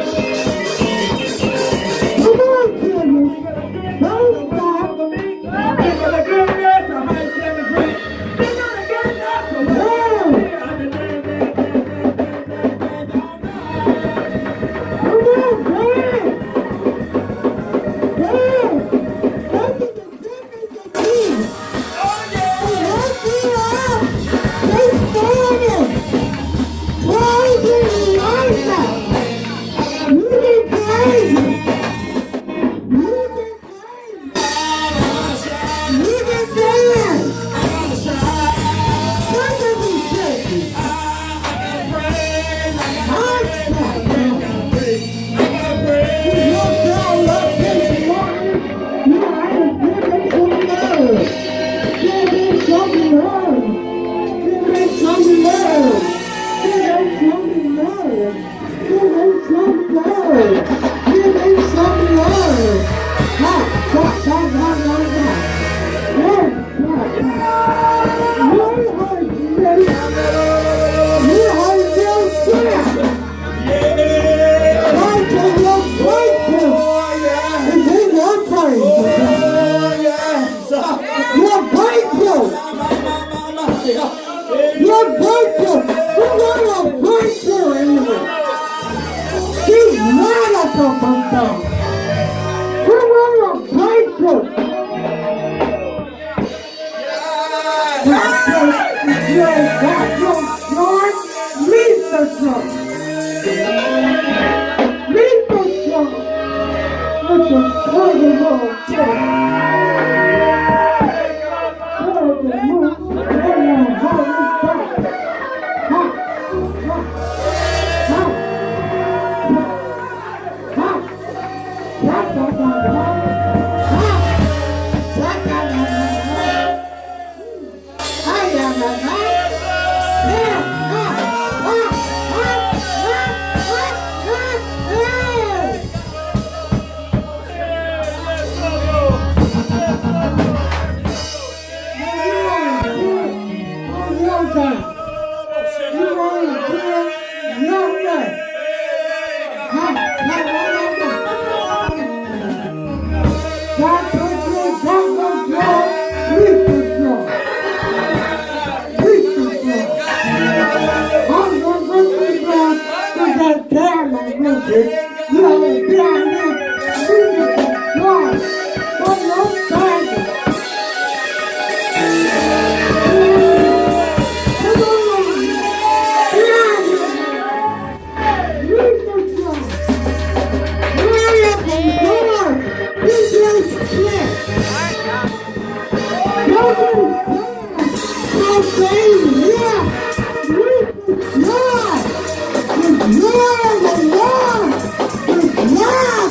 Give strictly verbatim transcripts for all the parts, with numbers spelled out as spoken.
Yeah!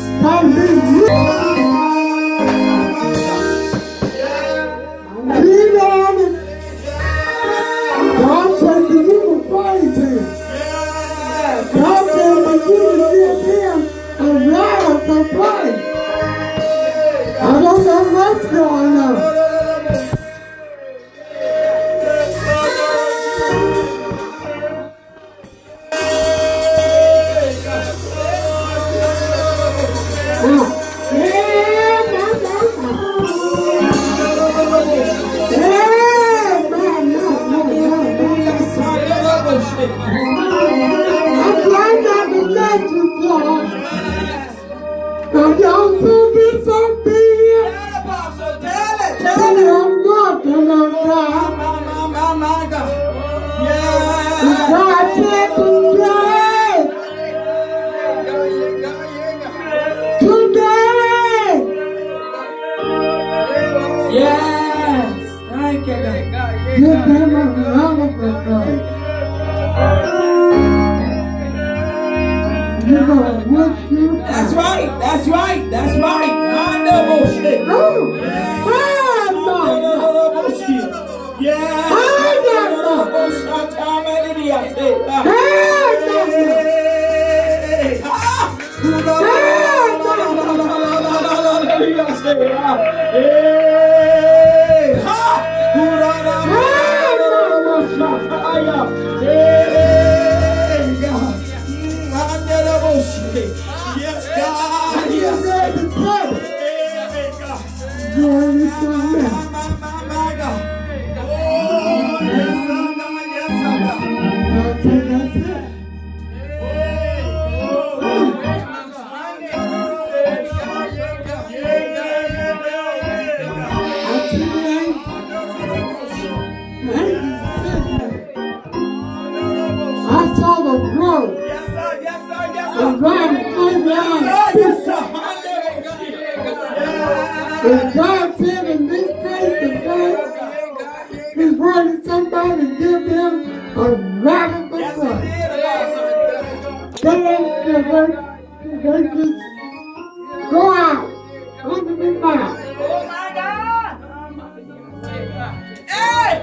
That's right, that's right, that's right. I know bullshit. Yeah. Yes, God. Yes, God. I saw the growth. Yes, sir. Yes, sir. Yes, sir. And God came down. Yes, sir. And God said in this case today, He wanted somebody to give Him a radical growth. They ain't just, they just go out under the mouth. Oh my God! Hey!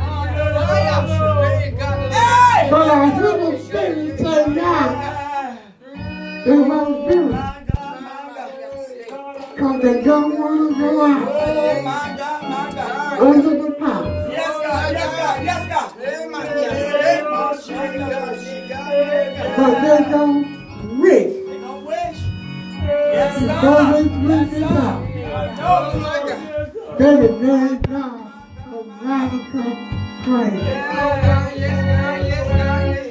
Hey! But I hear the Spirit say now, they won't do it. Because they don't want to go out Oh my God, my God. under the power. Yes, God, yes, God, yes, God. But they don't wish They gonna wish. Yes, to sir. go with me Yes, this sir. out. Oh my God. They are very God of radical praise. Yes, God, yes, God, yes, God, yes,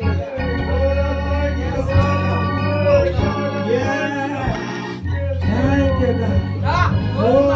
God. Yes. Thank you, God. Oh,